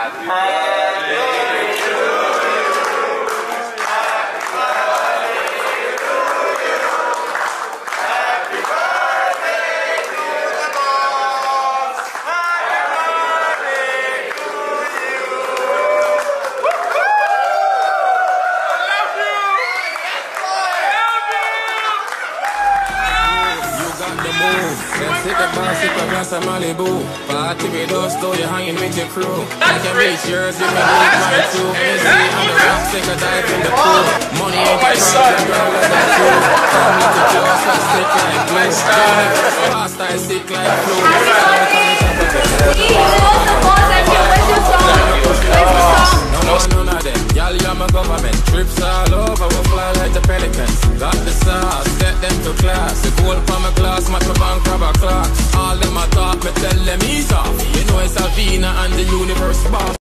Happy birthday to you. Happy birthday to you. Happy birthday to the boss. Happy birthday to you. I love you. You got the move. Let's hit the bar, sip a glass of Malibu. Party with us, though you're hanging with your crew. I can reach yours if you need mine too. Easy on the rocks, take a dive in the pool. Money ain't my problem, girl, like that too. Come with the jaws, I stick like glue. Fast, I stick like glue. None of them. Y'all, you're my government. Trips all over, we fly like the pelicans. Got the sauce, set them to class. The gold from my glass, my bank grab a clock. All them a talk, me tell them ease off. You know it's Alvina and the universe boss.